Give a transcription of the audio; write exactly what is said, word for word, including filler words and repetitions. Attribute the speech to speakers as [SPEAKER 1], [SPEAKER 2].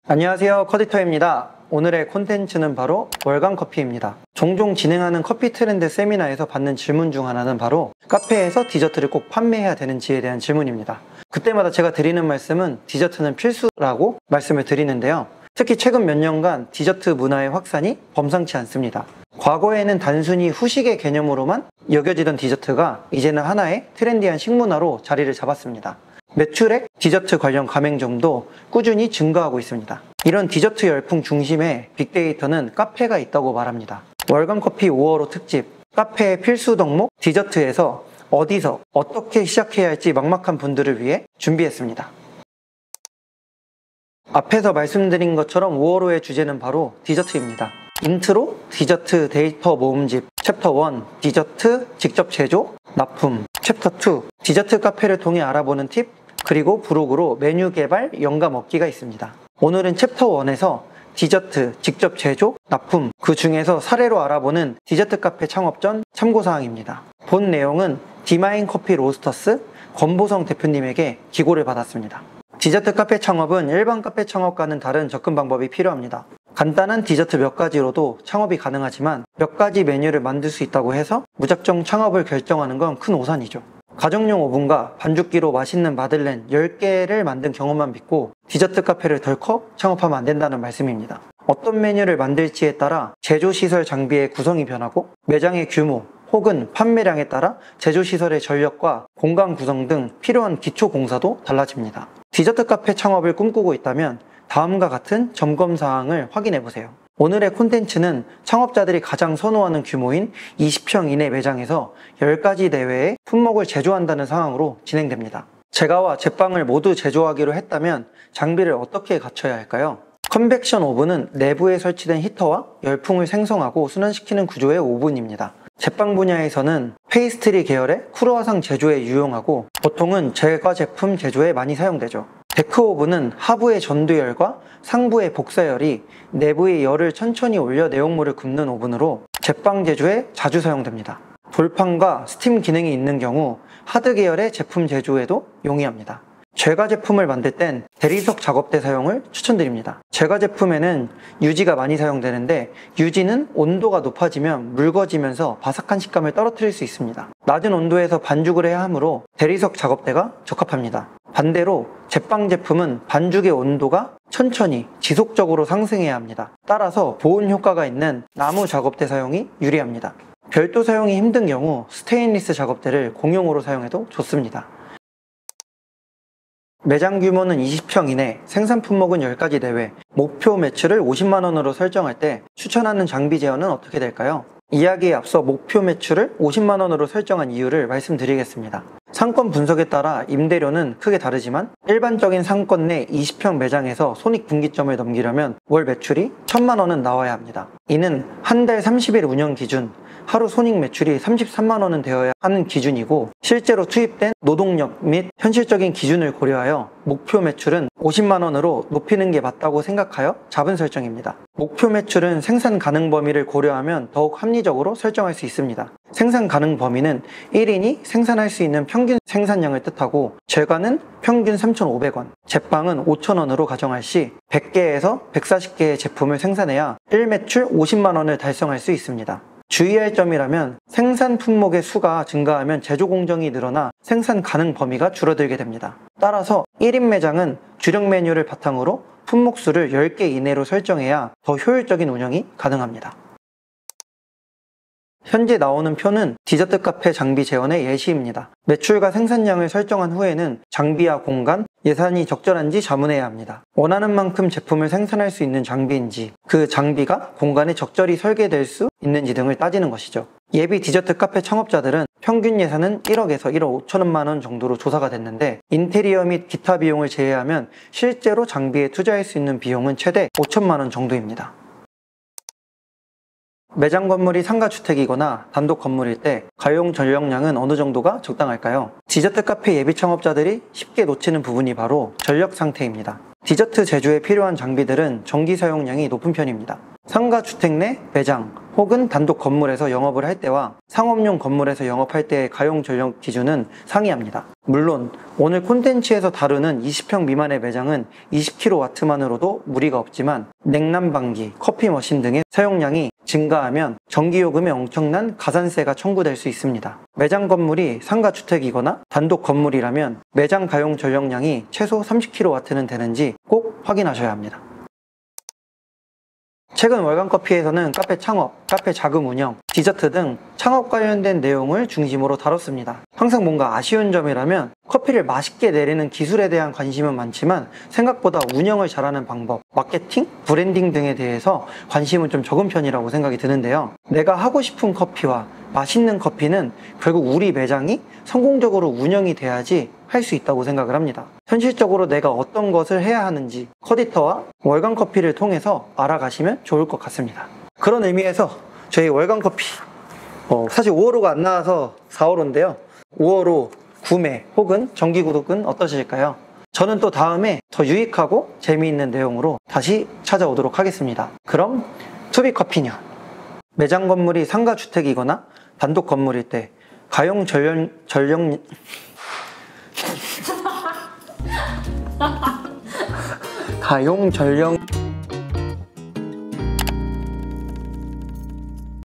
[SPEAKER 1] 안녕하세요, 커디터입니다. 오늘의 콘텐츠는 바로 월간 커피입니다. 종종 진행하는 커피 트렌드 세미나에서 받는 질문 중 하나는 바로 카페에서 디저트를 꼭 판매해야 되는지에 대한 질문입니다. 그때마다 제가 드리는 말씀은 디저트는 필수라고 말씀을 드리는데요. 특히 최근 몇 년간 디저트 문화의 확산이 범상치 않습니다. 과거에는 단순히 후식의 개념으로만 여겨지던 디저트가 이제는 하나의 트렌디한 식문화로 자리를 잡았습니다. 매출액, 디저트 관련 가맹점도 꾸준히 증가하고 있습니다. 이런 디저트 열풍 중심에 빅데이터는 카페가 있다고 말합니다. 월간 커피 오월호 특집, 카페의 필수 덕목 디저트에서 어디서 어떻게 시작해야 할지 막막한 분들을 위해 준비했습니다. 앞에서 말씀드린 것처럼 오월호의 주제는 바로 디저트입니다. 인트로, 디저트 데이터 모음집, 챕터 일, 디저트 직접 제조, 납품, 챕터 이, 디저트 카페를 통해 알아보는 팁, 그리고 부록으로 메뉴 개발, 영감 얻기가 있습니다. 오늘은 챕터 일에서 디저트 직접 제조, 납품, 그 중에서 사례로 알아보는 디저트 카페 창업 전 참고사항입니다. 본 내용은 디마인 커피 로스터스 권보성 대표님에게 기고를 받았습니다. 디저트 카페 창업은 일반 카페 창업과는 다른 접근 방법이 필요합니다. 간단한 디저트 몇 가지로도 창업이 가능하지만 몇 가지 메뉴를 만들 수 있다고 해서 무작정 창업을 결정하는 건 큰 오산이죠. 가정용 오븐과 반죽기로 맛있는 마들렌 열 개를 만든 경험만 믿고 디저트 카페를 덜컥 창업하면 안 된다는 말씀입니다. 어떤 메뉴를 만들지에 따라 제조시설 장비의 구성이 변하고 매장의 규모 혹은 판매량에 따라 제조시설의 전력과 공간 구성 등 필요한 기초 공사도 달라집니다. 디저트 카페 창업을 꿈꾸고 있다면 다음과 같은 점검사항을 확인해보세요. 오늘의 콘텐츠는 창업자들이 가장 선호하는 규모인 이십 평 이내 매장에서 열 가지 내외의 품목을 제조한다는 상황으로 진행됩니다. 제가와 제빵을 모두 제조하기로 했다면 장비를 어떻게 갖춰야 할까요? 컨벡션 오븐은 내부에 설치된 히터와 열풍을 생성하고 순환시키는 구조의 오븐입니다. 제빵 분야에서는 페이스트리 계열의 크루아상 제조에 유용하고 보통은 제과 제품 제조에 많이 사용되죠. 데크 오븐은 하부의 전두열과 상부의 복사열이 내부의 열을 천천히 올려 내용물을 굽는 오븐으로 제빵 제조에 자주 사용됩니다. 돌판과 스팀 기능이 있는 경우 하드 계열의 제품 제조에도 용이합니다. 제과 제품을 만들 땐 대리석 작업대 사용을 추천드립니다. 제과 제품에는 유지가 많이 사용되는데 유지는 온도가 높아지면 묽어지면서 바삭한 식감을 떨어뜨릴 수 있습니다. 낮은 온도에서 반죽을 해야 하므로 대리석 작업대가 적합합니다. 반대로 제빵 제품은 반죽의 온도가 천천히 지속적으로 상승해야 합니다. 따라서 보온 효과가 있는 나무 작업대 사용이 유리합니다. 별도 사용이 힘든 경우 스테인리스 작업대를 공용으로 사용해도 좋습니다. 매장 규모는 이십 평 이내, 생산 품목은 열 가지 내외, 목표 매출을 오십만 원으로 설정할 때 추천하는 장비 제어는 어떻게 될까요? 이야기에 앞서 목표 매출을 오십만 원으로 설정한 이유를 말씀드리겠습니다. 상권 분석에 따라 임대료는 크게 다르지만 일반적인 상권 내 이십 평 매장에서 손익분기점을 넘기려면 월 매출이 천만 원은 나와야 합니다. 이는 한 달 삼십 일 운영 기준, 하루 손익 매출이 삼십삼만 원은 되어야 하는 기준이고 실제로 투입된 노동력 및 현실적인 기준을 고려하여 목표 매출은 오십만 원으로 높이는 게 맞다고 생각하여 잡은 설정입니다. 목표 매출은 생산 가능 범위를 고려하면 더욱 합리적으로 설정할 수 있습니다. 생산 가능 범위는 일 인이 생산할 수 있는 평균 생산량을 뜻하고 제과는 평균 삼천오백 원, 제빵은 오천 원으로 가정할 시 백 개에서 백사십 개의 제품을 생산해야 일 매출 오십만 원을 달성할 수 있습니다. 주의할 점이라면 생산 품목의 수가 증가하면 제조 공정이 늘어나 생산 가능 범위가 줄어들게 됩니다. 따라서 일 인 매장은 주력 메뉴를 바탕으로 품목 수를 열 개 이내로 설정해야 더 효율적인 운영이 가능합니다. 현재 나오는 표는 디저트 카페 장비 제원의 예시입니다. 매출과 생산량을 설정한 후에는 장비와 공간, 예산이 적절한지 자문해야 합니다. 원하는 만큼 제품을 생산할 수 있는 장비인지, 그 장비가 공간에 적절히 설계될 수 있는지 등을 따지는 것이죠. 예비 디저트 카페 창업자들은 평균 예산은 일억에서 일억 오천만 원 정도로 조사가 됐는데 인테리어 및 기타 비용을 제외하면 실제로 장비에 투자할 수 있는 비용은 최대 오천만 원 정도입니다. 매장 건물이 상가주택이거나 단독 건물일 때 가용 전력량은 어느 정도가 적당할까요? 디저트 카페 예비 창업자들이 쉽게 놓치는 부분이 바로 전력 상태입니다. 디저트 제조에 필요한 장비들은 전기 사용량이 높은 편입니다. 상가주택 내 매장, 혹은 단독 건물에서 영업을 할 때와 상업용 건물에서 영업할 때의 가용 전력 기준은 상이합니다. 물론 오늘 콘텐츠에서 다루는 이십 평 미만의 매장은 이십 킬로와트만으로도 무리가 없지만 냉난방기, 커피 머신 등의 사용량이 증가하면 전기요금에 엄청난 가산세가 청구될 수 있습니다. 매장 건물이 상가주택이거나 단독 건물이라면 매장 가용 전력량이 최소 삼십 킬로와트는 되는지 꼭 확인하셔야 합니다. 최근 월간커피에서는 카페 창업, 카페 자금 운영, 디저트 등 창업 관련된 내용을 중심으로 다뤘습니다. 항상 뭔가 아쉬운 점이라면 커피를 맛있게 내리는 기술에 대한 관심은 많지만 생각보다 운영을 잘하는 방법, 마케팅, 브랜딩 등에 대해서 관심은 좀 적은 편이라고 생각이 드는데요. 내가 하고 싶은 커피와 맛있는 커피는 결국 우리 매장이 성공적으로 운영이 돼야지 할 수 있다고 생각을 합니다. 현실적으로 내가 어떤 것을 해야 하는지 커디터와 월간커피를 통해서 알아가시면 좋을 것 같습니다. 그런 의미에서 저희 월간커피 어, 사실 오월호가 안 나와서 사월호인데요. 오월호 구매 혹은 정기구독은 어떠실까요? 저는 또 다음에 더 유익하고 재미있는 내용으로 다시 찾아오도록 하겠습니다. 그럼 투비커피년 매장 건물이 상가주택이거나 단독 건물일 때 가용 전력, 전력 가용 전력